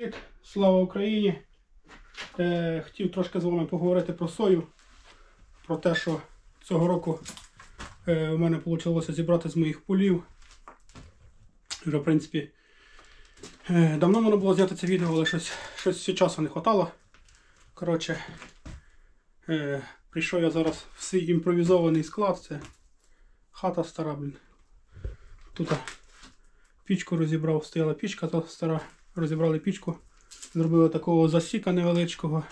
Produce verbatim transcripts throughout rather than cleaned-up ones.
Слава Україні! Е, хотів трошки з вами поговорити про сою, про те, що цього року е, у мене вийшло зібрати з моїх полів. Вже, в принципі, е, давно можна було зняти це відео, але щось, щось часу не вистачало. Коротше, е, прийшов я зараз в свій імпровізований склад. Це хата стара, блін. Тут пічку розібрав, стояла пічка стара, розібрали пічку. Зробили такого засіка невеличкого.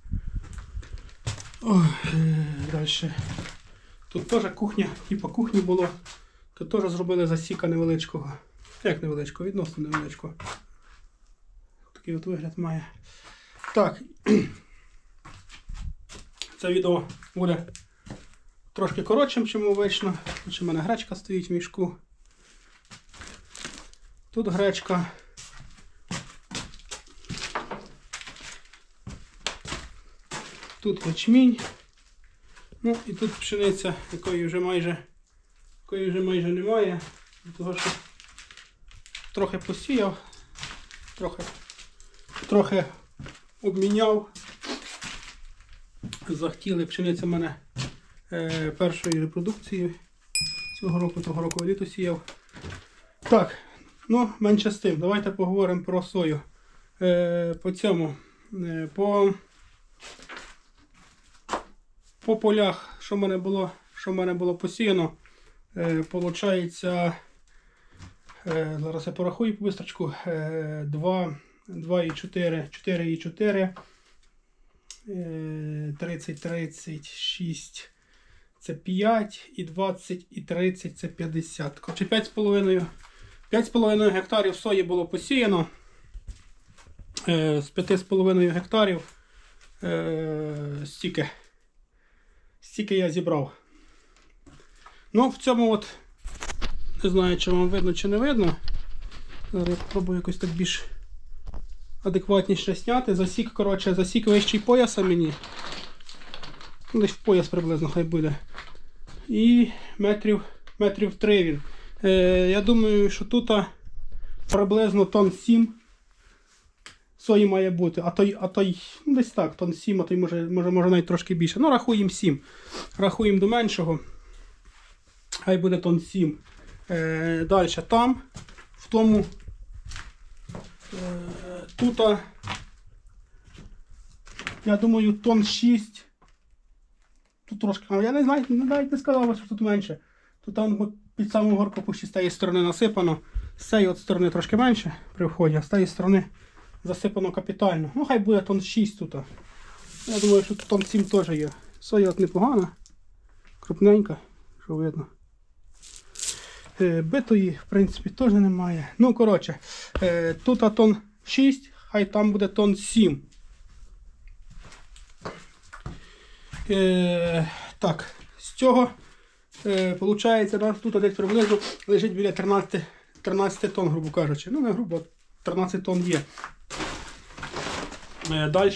Ой, далі. Тут теж кухня, типу кухні було. Тут теж зробили засіка невеличкого. Як невеличкого? Відносно невеличкого. Такий от вигляд має. Так. Це відео буде трошки коротшим, чим обично. Тут у мене гречка стоїть в мішку. Тут гречка. Тут ячмінь, ну і тут пшениця, якої вже майже якої вже майже немає, тому що трохи посіяв, трохи, трохи обміняв. Захотіли пшениця в мене е, першої репродукції цього року, того року літо сіяв. Так, ну менше з тим, давайте поговоримо про сою. Е, по цьому, е, по... По полях, що в мене було, що в мене було посіяно, е, получається, е, зараз я порахую по бистрочку, е, два, два і чотири, чотири і чотири, е, тридцять, тридцять шість, це п'ять, і двадцять, і тридцять, це п'ятдесят. Коротше, п'ять з половиною, п'ять з половиною гектарів сої було посіяно, е, з п'яти з половиною гектарів, е, стільки. Стільки я зібрав. Ну, в цьому от, не знаю, чи вам видно, чи не видно. Зараз я спробую якось так більш адекватніше зняти. Засік, коротше, засік вищий пояса мені. Десь в пояс приблизно хай буде. І метрів, метрів три він. Е, я думаю, що тут приблизно тонн сім сої має бути, а той, а той, ну десь так, тонн сім, а той може, може, може навіть трошки більше. Ну, рахуємо сім. Рахуємо до меншого. Хай буде тонн сім. Е, далі там, в тому, е, тут, я думаю, тонн шість. Тут трошки, я не знаю, навіть не сказав, що тут менше. Тут там під саму горку почти з тієї сторони насипано. З цієї от сторони трошки менше при вході, а з тієї сторони засипано капітально. Ну, хай буде тонн шість тут. Я думаю, що тут тонн сім теж є. Соя от непогана, крупненька, що видно. Е, битої, в принципі, теж немає. Ну, коротше, е, тут тонн шість, хай там буде тонн сім. Е, так, з цього, е, виходить, у нас тут десь приблизно лежить біля тринадцяти, тринадцяти тонн, грубо кажучи. Ну, не грубо, тринадцять тонн є. Далі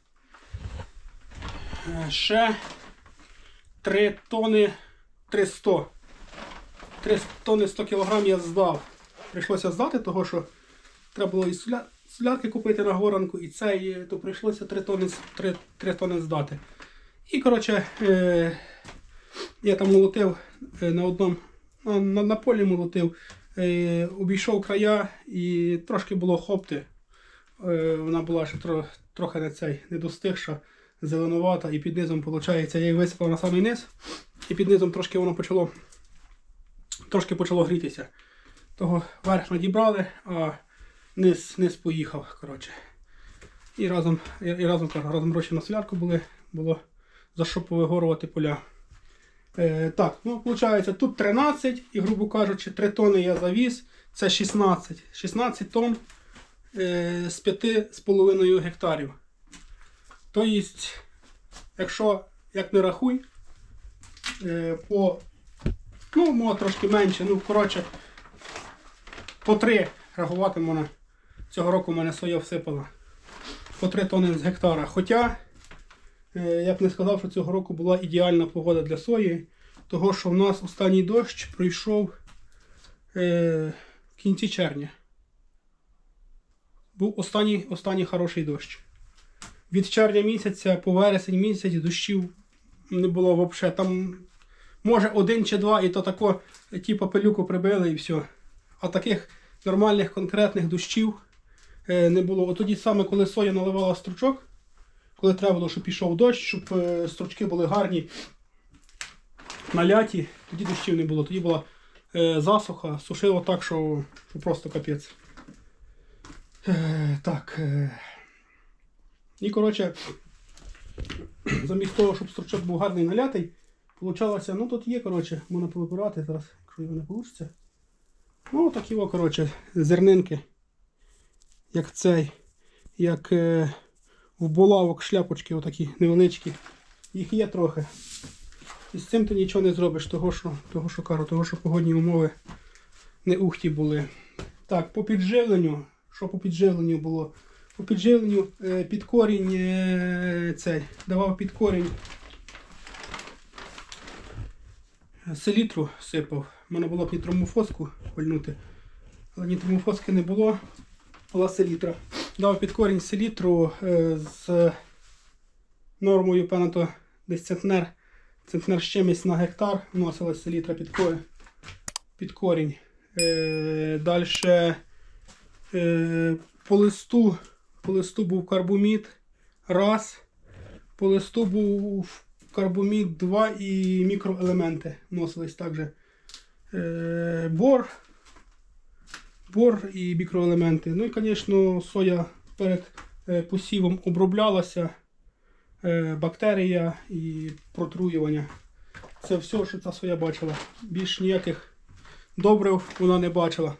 ще три тонни триста. три тонни сто кілограм я здав. Прийшлося здати, того що треба було і солярки купити на горанку, і це, то прийшлося три тонни, три, три тонни здати. І, коротше, е, я там молотив на одному, на, на, на полі молотив, е, обійшов края і трошки було хопти. Вона була ще трохи, трохи не цей, не достигша, зеленувата, і під низом, виходить, я її висипав на самий низ, і під низом трошки воно почало, трошки почало грітися. Того верх надібрали, а низ, низ поїхав, коротше. І разом, і, і разом, разом гроші на солярку були, було за що повигорувати поля. Е, так, ну, виходить, тут тринадцять, і, грубо кажучи, три тонни я завіз, це шістнадцять. шістнадцять тонн з п'яти з половиною гектарів. Тобто, якщо, як не рахуй, по, ну, може трошки менше, ну, коротше, по три рахувати можна. Цього року в мене соя всипала. По три тонни з гектара. Хоча, я б не сказав, що цього року була ідеальна погода для сої, того що в нас останній дощ пройшов е, в кінці червня. був останній, останній хороший дощ. Від червня місяця по вересень місяць дощів не було взагалі. Там може один чи два, і то тако, типу, пилюку прибили і все. А таких нормальних конкретних дощів е, не було. От тоді саме, коли соя наливала стручок, коли треба було, щоб пішов дощ, щоб е, стручки були гарні, наляті, тоді дощів не було. Тоді була е, засуха, сушило так, що, що просто капець. Е, так. Е. І, коротше, замість того, щоб стручок був гарний налятий, получалося, ну тут є, коротше, можна повибирати зараз, якщо його не вийде. Ну, такі, о, коротше, зернинки, як цей, як е, в булавок шляпочки отакі невеличкі. Їх є трохи. І з цим ти нічого не зробиш, того що, того, що кажу, того, що погодні умови не ухті були. Так, по підживленню, що по підживленню було? По підживленню е, під корінь е, цей, давав під корінь селітру сипав. У мене було б нітромофоску пальнути, але нітромофоски не було, була селітра. Дав під корінь селітру е, з нормою, певно, то десь центнер, центнер з чимось на гектар вносилась селітра під корінь. Під корінь. Е, Далі е, по листу, по листу був карбомід раз, по листу був карбомід два і мікроелементи вносились також. Е, бор, бор і мікроелементи. Ну і, звісно, соя перед е, посівом оброблялася, е, бактерія і протруювання. Це все, що ця соя бачила. Більш ніяких добрив вона не бачила.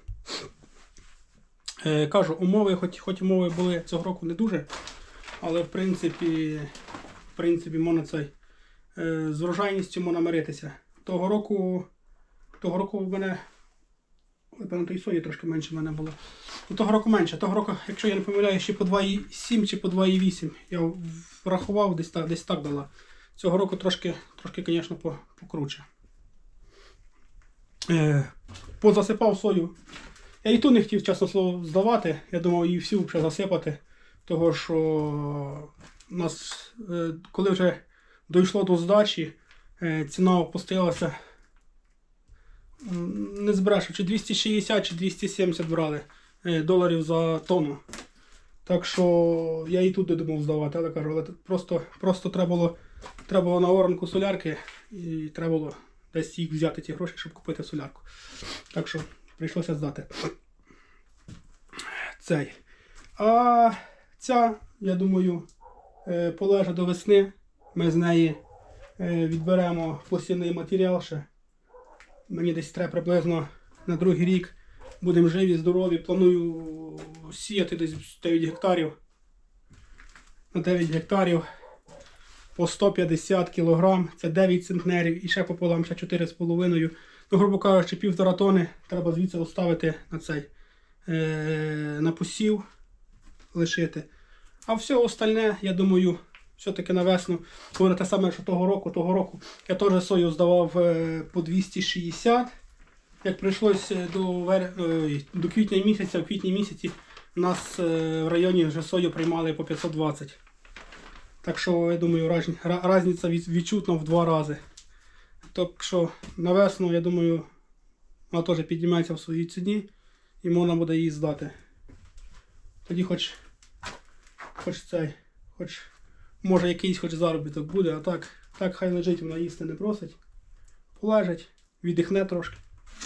Е, кажу, умови, хоч, хоч умови були цього року не дуже, але в принципі, в принципі можна цей, е, з врожайністю можна миритися. Того року, того року в мене, певно, той сої трошки менше в мене було. Ну, того року менше. Того року, якщо я не помиляю, ще по два і сім чи по два і вісім. Я врахував, десь так, десь так дала. Цього року трошки, трошки, звісно, покруче. Е, позасипав сою. Я і ту не хотів, чесно слово, здавати. Я думав її всю вже засипати. Того, що у нас, е, коли вже дійшло до здачі, е, ціна опустилася. Не збрешу, чи двісті шістдесят, чи двісті сімдесят брали е, доларів за тонну. Так що я і тут не думав здавати, але кажу, але просто, просто треба було, треба було на оранку солярки і треба було десь їх взяти, ті гроші, щоб купити солярку. Так що прийшлося здати. Цей. А ця, я думаю, полежа до весни. Ми з неї відберемо посівний матеріал ще. Мені десь треба приблизно на другий рік. Будемо живі, здорові. Планую сіяти десь дев'ять гектарів. На дев'ять гектарів по сто п'ятдесят кілограм. Це дев'ять центнерів і ще пополам ще чотири з половиною. Ну, грубо кажучи, півтора тони треба звідси оставити на цей, е, на посів лишити. А все остальне, я думаю, все-таки на весну буде те саме, що того року. Того року я теж сою здавав е, по двісті шістдесят. Як прийшлося до, вер... е, до квітня місяця, в квітні місяці у нас е, в районі вже сою приймали по п'ятсот двадцять. Так що, я думаю, раз... різниця відчутна в два рази. Так що на весну, я думаю, вона теж піднімається в своїй ціні і можна буде її здати. Тоді хоч, хоч цей, хоч, може якийсь хоч заробіток буде, а так, так хай лежить, вона їсти не просить. Полежить, віддихне трошки.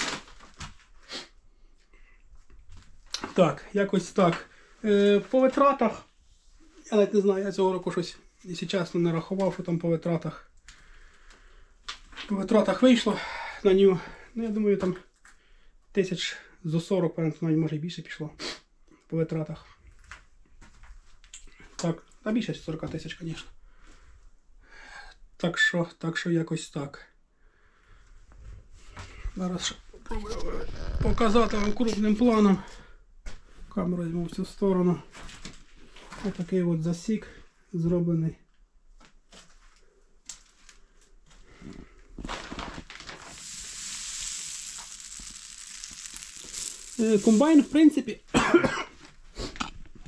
Так, якось так. Е, по витратах, я навіть не знаю, я цього року щось, якщо чесно, не рахував, що там по витратах. По витратах вийшло на нього, ну я думаю, там тисяч зо сорок, певно, може і більше пішло по витратах. Так, та більше сорок тисяч, звісно. Так що, так що якось так. Зараз ще попробую показати вам крупним планом. Камеру візьму в цю сторону. Ось такий от засік зроблений. Комбайн, в принципі,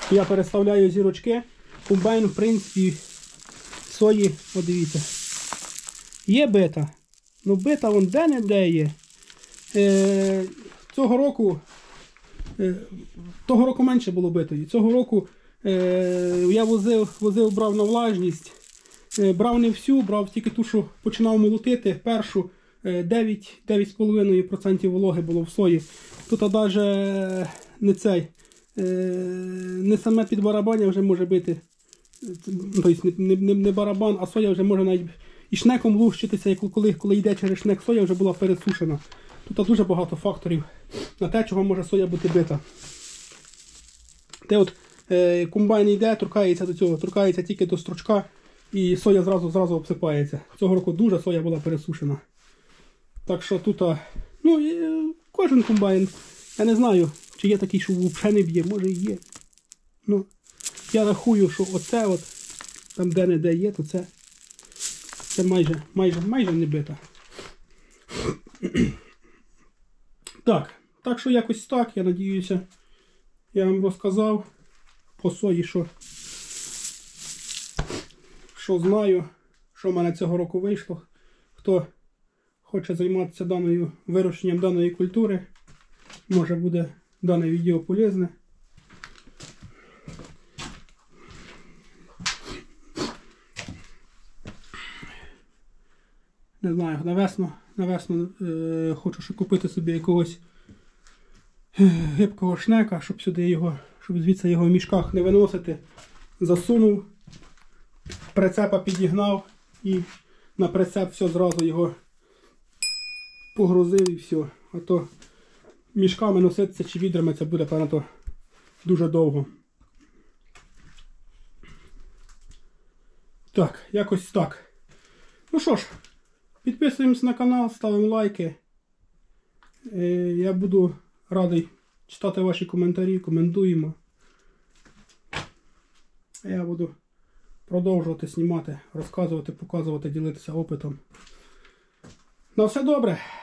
Я переставляю зірочки. Комбайн, в принципі, сої, от дивіться. Є бита. Ну бита вон де-не-де є. Е, цього року, е, того року менше було битої. Цього року е, я возив, возив, брав на влажність. Е, брав не всю, брав тільки ту, що починав молотити. Першу дев'ять - дев'ять з половиною відсотків вологи було в сої. Тут навіть не цей, не саме під барабаня вже може бити. Тобто не, не, не барабан, а соя вже може навіть і шнеком лущитися, коли, коли йде через шнек, соя вже була пересушена. Тут дуже багато факторів на те, чого може соя бути бита. Те от е, комбайн йде, торкається до цього, торкається тільки до стручка і соя зразу, зразу обсипається. Цього року дуже соя була пересушена. Так що тут, ну, кожен комбайн, я не знаю, чи є такий, що взагалі не б'є, може і є. Ну, я рахую, що оце от, там де-не-де є, то це, це майже, майже, майже не бита. Так, так що якось так, я надіюся, я вам розказав по сої, що, що знаю, що в мене цього року вийшло. Хто хоче займатися даною, вирощенням даної культури, може буде дане відео полезне. Не знаю, на весну, на весну е, хочу ще купити собі якогось гибкого шнека, щоб сюди його, щоб звідси його в мішках не виносити. Засунув, прицепа підігнав і на прицеп все зразу його погрузив і все. А то мішками носитися чи відрами це буде, певно, то дуже довго. Так, якось так. Ну що ж, підписуємось на канал, ставимо лайки. Я буду радий читати ваші коментарі, коментуємо. Я буду продовжувати знімати, розказувати, показувати, ділитися опитом. На все добре!